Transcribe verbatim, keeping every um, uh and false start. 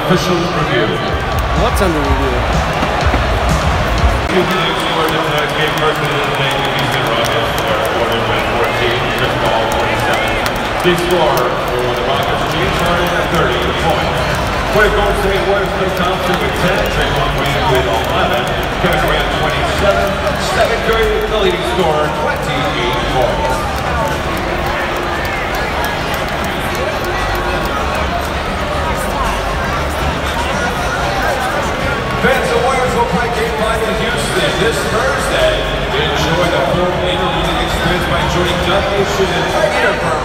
official review. What's under review? Two minutes scored in tonight's game. First minute of the game, Houston Rockets are awarded with fourteen, Chris Paul twenty-seven. Big score for the Rockets, James Harden at thirty points. For the Golden State Warriors, Klay Thompson with ten, Draymond Green with eleven, Kevin Durant twenty-seven, Stephen Curry the leading scorer, twenty-eight points. Fans, the Warriors will play game five in Houston this Thursday. Enjoy the full interleague experience by joining W. Shooting right here for